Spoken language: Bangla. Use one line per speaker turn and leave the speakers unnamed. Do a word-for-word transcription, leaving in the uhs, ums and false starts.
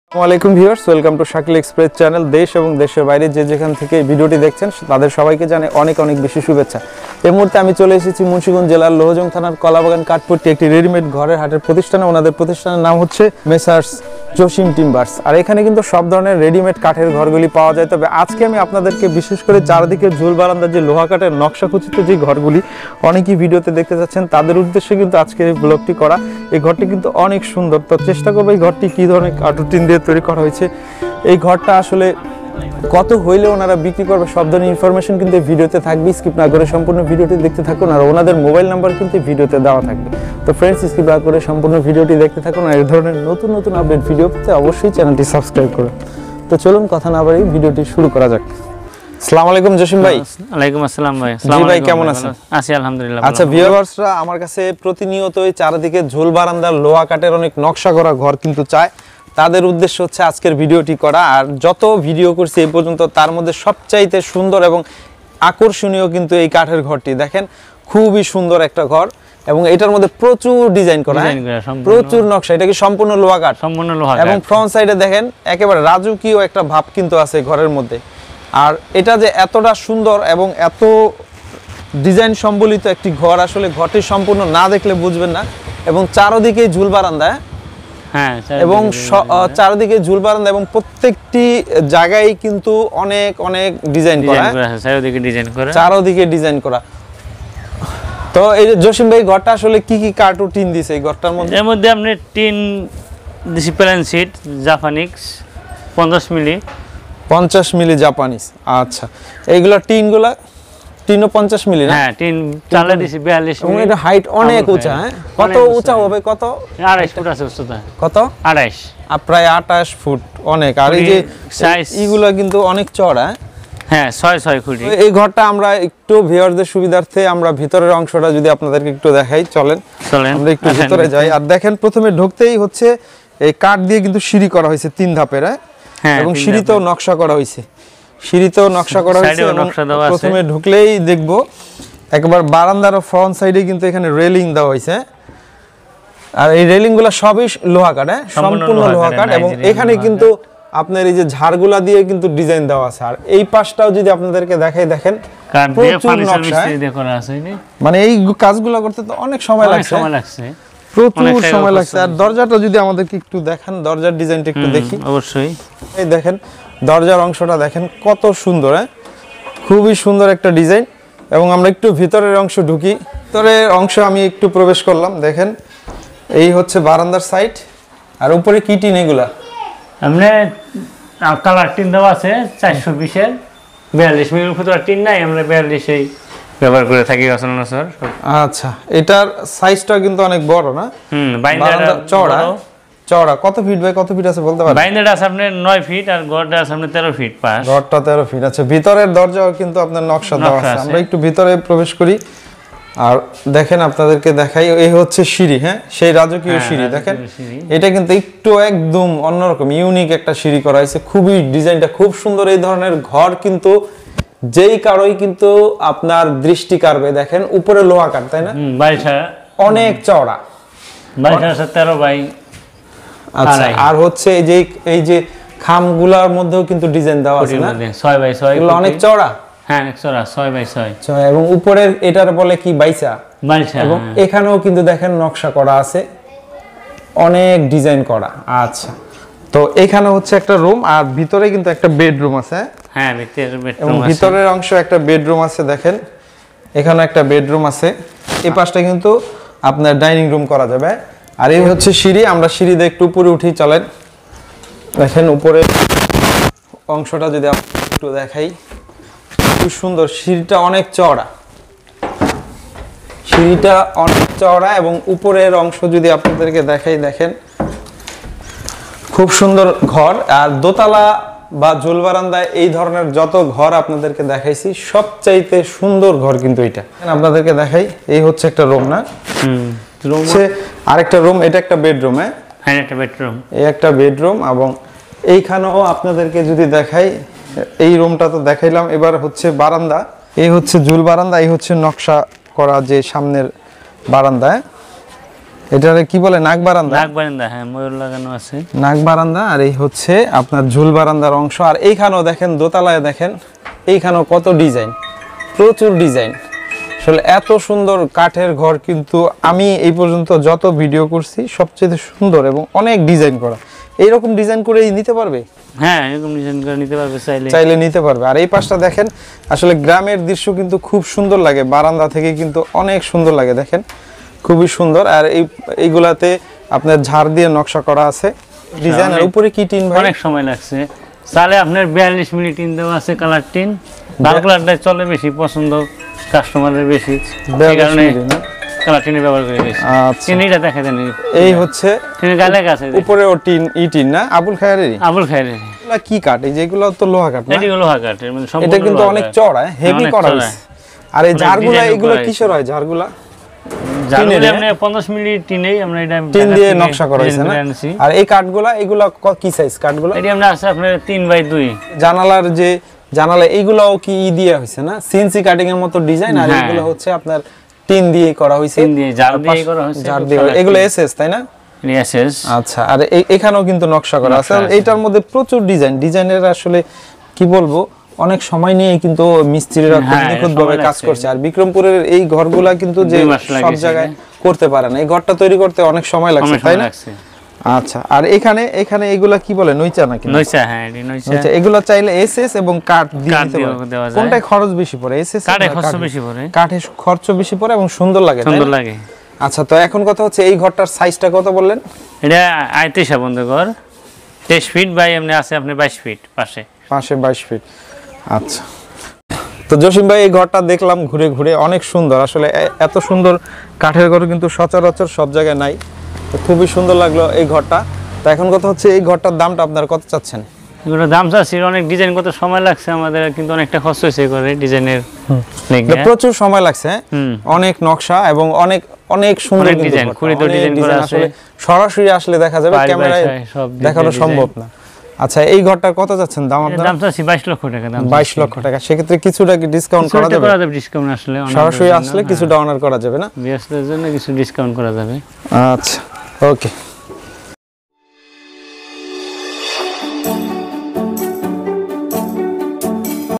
আসসালামু viewers, welcome to Shakil express channel. দেশ এবং দেশের বাইরে যে যেখান থেকে ভিডিওটি দেখছেন তাদের সবাইকে জানাই অনেক অনেক বেশি শুভেচ্ছা। এই মুহূর্তে আমি চলে এসেছি মুন্সিগঞ্জ জেলার লোহজং থানার কলাবাগান কাঠপট্টি একটি রেডিমেড ঘরের হাটের প্রতিষ্ঠানে। ওনাদের প্রতিষ্ঠানের নাম হচ্ছে মেসার্স জসিম টিম্বার্স। আর এখানে কিন্তু সব ধরনের রেডিমেড কাঠের ঘরগুলি পাওয়া যায়। তবে আজকে আমি আপনাদেরকে বিশেষ করে চারদিকে ঝুল বারান্দার যে লোহা কাঠের নকশা খচিত যে ঘরগুলি অনেকেই ভিডিওতে দেখতে যাচ্ছেন তাদের উদ্দেশ্যে কিন্তু আজকের এই ব্লগটি করা। এই ঘরটি কিন্তু অনেক সুন্দর। তো চেষ্টা করবো এই ঘরটি কী ধরনের কাঠটিন দিয়ে তৈরি করা হয়েছে, এই ঘরটা আসলে কত হইলে ওনারা বিক্রি করবে, সব ধরনের ইনফরমেশন কিন্তু এই ভিডিওতে থাকবে। স্কিপ না করে সম্পূর্ণ ভিডিওটি দেখতে থাকুন। আর ওনাদের মোবাইল নাম্বার কিন্তু ভিডিওতে দেওয়া থাকবে। তো ফ্রেন্ডস, স্কিপ না করে সম্পূর্ণ ভিডিওটি দেখতে থাকুন। আর এই ধরনের নতুন নতুন আপডেট ভিডিও পেতে অবশ্যই চ্যানেলটি সাবস্ক্রাইব করুন। তো চলুন কথা না বাড়িয়ে ভিডিওটি শুরু করা যাক। আসসালামু আলাইকুম জসিম ভাই।
ওয়ালাইকুম আসসালাম ভাই।
জি ভাই, কেমন আছেন?
আছি আলহামদুলিল্লাহ।
আচ্ছা ভিউয়ার্সরা আমার কাছে প্রতিনিয়তই চারদিকে ঝুল বারান্দার লোহা কাঠের অনেক নকশা করা ঘর কিন্তু চায়। তাদের উদ্দেশ্য হচ্ছে আজকের ভিডিওটি করা। আর যত ভিডিও করছি এই পর্যন্ত তার মধ্যে সবচাইতে সুন্দর এবং আকর্ষণীয় কিন্তু এই কাঠের ঘরটি। দেখেন খুবই সুন্দর একটা ঘর এবং এটার মধ্যে প্রচুর ডিজাইন করা, প্রচুর নকশা। এটা কি সম্পূর্ণ লোহা কাঠ?
সম্পূর্ণ লোহা কাঠ।
এবং ফ্রন্ট সাইডে দেখেন একেবারে রাজকীয় একটা ভাব কিন্তু আছে ঘরের মধ্যে। আর এটা যে এতটা সুন্দর এবং এত ডিজাইন সম্বলিত একটি ঘর, আসলে ঘরটি সম্পূর্ণ না দেখলে বুঝবেন না। এবং চারদিকে ঝুল বারান্দা,
হ্যাঁ,
এবং চারদিকে ঝুল বারান্দা এবং প্রত্যেকটি জায়গায় কিন্তু অনেক অনেক ডিজাইন করা,
চারদিকে ডিজাইন করা,
চারদিকে ডিজাইন করা। তো এই যে জসিম ভাই, ঘরটা আসলে কি কি কাঠও টিন দিছে এই ঘরটার মধ্যে?
এর মধ্যে আপনি টিন দিছি প্ল্যান শীট জাপানিক্স পঞ্চাশ মিলি
পঞ্চাশ মিলি জাপানিজ। আচ্ছা, এইগুলা টিনগুলা টিনও পঞ্চাশ মিলি না?
হ্যাঁ, টিন চালে দিছি বিয়াল্লিশ মিলি।
এবং এটা হাইট অনেক উঁচা। হ্যাঁ, কত উঁচা হবে? কত?
আড়াইশ ফুট আছে উচ্চতা।
কত?
আড়াইশ,
প্রায় আঠাশ ফুট। অনেক। আর এই যে সাইজ এইগুলা কিন্তু অনেক চড়া।
হ্যাঁ, ছয় ছয় ফুট।
এই ঘরটা আমরা একটু ভিউয়ারদের সুবিধার্থে আমরা ভিতরের অংশটা যদি আপনাদেরকে একটু দেখাই, চলেন চলেন আমরা একটু ভিতরে যাই। আর দেখেন প্রথমে ঢুকতেই হচ্ছে এই কাঠ দিয়ে কিন্তু সিঁড়ি করা হয়েছে তিন ধাপের। হ্যাঁ, এবং সিঁড়িতেও নকশা করা হয়েছে, সিঁড়িতেও নকশা করা হয়েছে। প্রথমে ঢুকলেই দেখবো একবার বারান্দার ফ্রন্ট সাইডে কিন্তু এখানে রেলিং দেওয়া হয়েছে। আর এই রেলিং গুলা সবই লোহা কাঠ, সম্পূর্ণ লোহা কাঠ। এবং এখানে কিন্তু আপনার এই যে ঝাড়গুলা দিয়ে কিন্তু ডিজাইন দেওয়া আছে। আর এই পাশটাও যদি আপনাদেরকে দেখাই, দেখেন প্রচুর নকশা, মানে এই কাজগুলো করতে তো অনেক সময় লাগছে, প্রচুর সময় লাগছে। আর দরজাটা যদি আমাদেরকে একটু দেখান, দরজার ডিজাইনটা একটু দেখি।
অবশ্যই।
এই দেখেন দরজার অংশটা দেখেন কত সুন্দর। হ্যাঁ, খুবই সুন্দর একটা ডিজাইন। এবং আমরা একটু ভিতরের অংশ ঢুকি। ভিতরের অংশ আমি একটু প্রবেশ করলাম। দেখেন এই হচ্ছে বারান্দার সাইড। আর উপরে কি টিন? এগুলা
আমরা কালার টিন দেওয়া আছে চারশো বিশের বিয়াল্লিশ মিলির ভিতরে টিন নাই, আমরা বিয়াল্লিশেই ব্যবহার করে থাকি সচরাচর।
আচ্ছা, এটার সাইজটা কিন্তু অনেক বড় না?
হুম, বাইন্ডারটা
চওড়া। চওড়া কত ফিট বাই কত ফিট আছে বলতে পারেন?
বাইন্ডারটা আছে আপনার নয় ফিট আর গড়টা আছে আপনার তেরো ফিট পাশ।
গড়টা তেরো ফিট। আচ্ছা, ভিতরের দরজাও কিন্তু আপনার নকশা দেওয়া আছে। আমরা একটু ভিতরে প্রবেশ করি। আর দেখেন আপনাদেরকে দেখাই, এই হচ্ছে সিঁড়ি। হ্যাঁ, সেই রাজকীয় সিঁড়ি। দেখেন এটা কিন্তু একটু একদম অন্যরকম ইউনিক একটা সিঁড়ি করা হয়েছে। খুবই ডিজাইনটা খুব সুন্দর। এই ধরনের ঘর কিন্তু যেই কারোই কিন্তু আপনার দৃষ্টি কাড়বে। দেখেন উপরে লোহা কাঠ, তাই না?
বাইশা
অনেক চওড়া,
বাইশা তেরো বাই।
আচ্ছা, আর হচ্ছে এই যে এই যে খামগুলার মধ্যেও কিন্তু ডিজাইন দেওয়া আছে না?
ছয় বাই ছয়।
এগুলো অনেক চওড়া।
হ্যাঁ, অনেক চওড়া, ছয় বাই ছয়।
এবং উপরের এটার বলে কি বাইসা?
বাইসা।
এবং এখানেও কিন্তু দেখেন নকশা করা আছে, অনেক ডিজাইন করা। আচ্ছা, তো এখানে হচ্ছে একটা রুম আর ভিতরে কিন্তু একটা বেডরুম আছে।
হ্যাঁ, ভিতরের বেডরুম
এবং ভিতরের অংশ একটা বেডরুম আছে। দেখেন এখানে একটা বেডরুম আছে। এই পাশটা কিন্তু আপনার ডাইনিং রুম করা যাবে। আর এই হচ্ছে সিঁড়ি। আমরা সিঁড়ি দিয়ে একটু উপরে উঠি, চলেন। দেখেন উপরে অংশটা যদি একটু দেখাই, খুব সুন্দর। সিঁড়িটা অনেক চওড়া, সিঁড়িটা অনেক চওড়া। এবং উপরের অংশ যদি আপনাদেরকে দেখাই, দেখেন খুব সুন্দর ঘর। আর দোতলা বা ঝুল বারান্দায় এই ধরনের যত ঘর আপনাদেরকে দেখাইছি সবচাইতে সুন্দর ঘর কিন্তু এটা। আপনাদেরকে দেখাই, এই হচ্ছে একটা রুম না? হুম, রুম আছে। আরেকটা রুম, এটা একটা বেডরুম। হ্যাঁ,
একটা বেডরুম,
এই একটা বেডরুম। এবং এইখানেও আপনাদেরকে যদি দেখাই, এই রুমটা তো দেখাইলাম। এবার হচ্ছে বারান্দা। এই হচ্ছে ঝুল বারান্দা, এই হচ্ছে নকশা করা যে সামনের বারান্দা। এটারে কি বলে নাক বারান্দা?
নাক বারান্দা, হ্যাঁ ময়ূর লাগানো আছে।
নাক বারান্দা আর এই হচ্ছে আপনার ঝুল বারান্দার অংশ। আর এইখানেও দেখেন দোতলায় দেখেন এইখানেও কত ডিজাইন, প্রচুর ডিজাইন। আসলে এত সুন্দর কাঠের ঘর কিন্তু আমি এই পর্যন্ত যত ভিডিও করছি সবচেয়ে সুন্দর এবং অনেক ডিজাইন করা। এইরকম ডিজাইন করে নিতে পারবে?
হ্যাঁ এরকম ডিজাইন করে নিতে পারবে, চাইলে
চাইলে নিতে পারবে। আর এই পাশটা দেখেন, আসলে গ্রামের দৃশ্য কিন্তু খুব সুন্দর লাগে, বারান্দা থেকে কিন্তু অনেক সুন্দর লাগে, দেখেন খুবই সুন্দর। আর এই এইগুলাতে আপনার ঝাড় দিয়ে নকশা করা আছে ডিজাইন। আর উপরে কি টিন ভাই?
অনেক সময় লাগছে, চালে আপনার বিয়াল্লিশ মিলি টিন দেওয়া আছে, কালার টিন। লাল কালারটা চলে বেশি, পছন্দ কাস্টমারের বেশি, এই কারণে কালার টিনে ব্যবহার করে বেশি।
আচ্ছা
টিনটা দেখা দেন,
এই হচ্ছে
টিনের গায়ে লেখা আছে
উপরেও টিন, ই টিন না আবুল খায়েরেরই?
আবুল খায়েরের।
এগুলা কি কাঠ? এই যেগুলো তো লোহা কাঠ না?
এগুলো লোহা কাঠ, মানে সম্পূর্ণ
এটা কিন্তু
লোহা
অনেক
কাঠ।
চড়া, হেভি
অনেক
করা
চড়া।
হয়েছে। আর এই
অনেক
ঝাড়গুলা
design
এগুলো
করা
কিসের হয় ঝাড়গুলা?
ঝাড়গুলো আপনি পঞ্চাশ মিলি টিনেই আমরা এটা
টিন
ঢাকা
দিয়ে
থেকে
নকশা করা হয়েছে
design
না?
করে আনছি।
আর এই কাঠগুলা এগুলা ক- কি সাইজ কাঠগুলা?
এটি আমরা আছে আপনার তিন বাই দুই।
জানালার যে জানালা এইগুলাও কি ই দিয়ে হয়েছে না? সিএনসি কাটিং এর মতো ডিজাইন। আর
হ্যাঁ।
এগুলো হচ্ছে আপনার টিন দিয়ে করা হয়েছে,
টিন দিয়ে ঝাড় দিয়ে করা হয়েছে,
ঝাড় দিয়ে করা- এগুলো এসএস তাই না?
এসএস।
আচ্ছা। আর এই- এখানেও কিন্তু নকশা করা আছে।
নকশা
আর
আছে।
এইটার মধ্যে প্রচুর ডিজাইন, ডিজাইনের আসলে কি বলবো, অনেক সময় নিয়ে কিন্তু মিস্ত্রিরা খুব
হ্যাঁ,
নিখুঁতভাবে
সময়
কাজ
লাগছে।
করছে। আর বিক্রমপুরের এই ঘরগুলা কিন্তু যে
দুই মাস
সব
লাগিয়েছে,
জায়গায়
হ্যাঁ।
করতে পারে না, এই ঘরটা তৈরি করতে অনেক সময় লাগছে
অনেক
তাই
সময়
না?
লাগছে।
আচ্ছা। আর এখানে এখানে এগুলা কি বলে, নইচা নাকি?
নইচা, হ্যাঁ এটি নইচা।
আচ্ছা, এগুলা চাইলে এসএস এবং কাঠ দিয়ে
কাঠ
নিতে
দিয়েও
পারে।
দেওয়া যায়।
কোনটায় খরচ বেশি পড়ে, এসএস?
কাঠে খরচ বেশি পড়ে,
কাঠে খরচ বেশি পড়ে এবং সুন্দর লাগে, তাই
সুন্দর
না?
লাগে।
আচ্ছা, তো এখন কথা হচ্ছে এই ঘরটার সাইজটা কত বললেন?
এটা আয়ত্রিশ বন্ধ ঘর, তেইশ ফিট বাই এমনি আছে আপনি বাইশ ফিট পাশে।
পাশে বাইশ ফিট। আচ্ছা। তো জসিম ভাই এই ঘরটা দেখলাম ঘুরে ঘুরে, অনেক সুন্দর। আসলে এ- এত সুন্দর কাঠের ঘর কিন্তু সচরাচর সব জায়গায় নাই। তো খুবই সুন্দর লাগলো এই ঘরটা। তো এখন কথা হচ্ছে এই ঘরটার দামটা আপনারা কত চাচ্ছেন?
এগুলো দাম চাচ্ছি, অনেক ডিজাইন করতে সময় লাগছে আমাদের, কিন্তু অনেকটা খরচ হয়েছে করে ডিজাইনের
এটা প্রচুর সময় লাগছে, হ্যাঁ?
হুম।
অনেক নকশা এবং অনেক অনেক সুন্দর
অনেক
কিন্তু
ডিজাইন,
ঘরটা।
খুঁড়িতে
অনেক
ডিজাইন করা
ডিজাইন
আছে।
আসলে সরাসরি আসলে দেখা যাবে,
পাই বাই
ক্যামেরায়
সাই সব
দেখানো
ডিজাইন।
সম্ভব না। আচ্ছা, এই ঘরটার কত যাচ্ছেন দাম
এর
আপনারা?
দাম চাচ্ছি বাইশ লক্ষ টাকা দাম।
বাইশ লক্ষ টাকা। সেক্ষেত্রে কিছুটা কি ডিসকাউন্ট করা
কিছুটা
যাবে?
করা যাবে ডিসকাউন্ট আসলে, অনেক
সরাসরি
জন্য,
আসলে
হ্যাঁ।
কিছুটা অনার করা যাবে না?
ব্যস্তদের জন্য কিছু ডিসকাউন্ট করা যাবে।
আচ্ছা, ওকে।